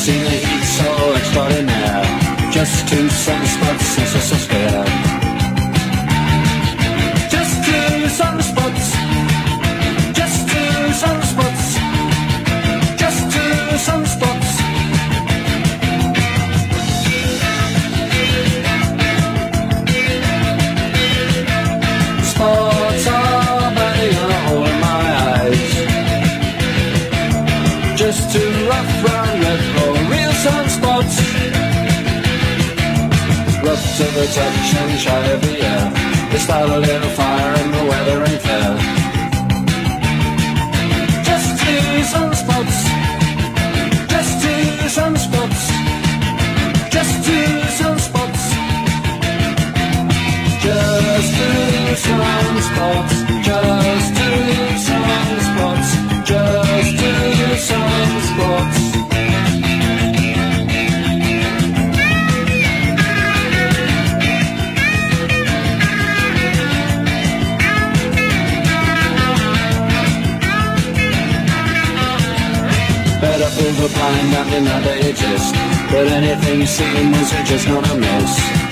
seen the heat so extraordinaire. Just 2 sunspots and so spare. Just 2 sunspots. Just 2 sunspots. Just 2 sunspots. Spots are burning a hole in my eyes. Just 2 rough round red or real sunspots. Rough to the touch and shy of the air. They start a little fire and the weather ain't fair. Just 2 sunspots. Just 2 sunspots. Just 2 sunspots. Just 2 sunspots. Just 2 sunspots. Just 2 sunspots. Better overblind and deny they exist, but anything you see is just gonna miss.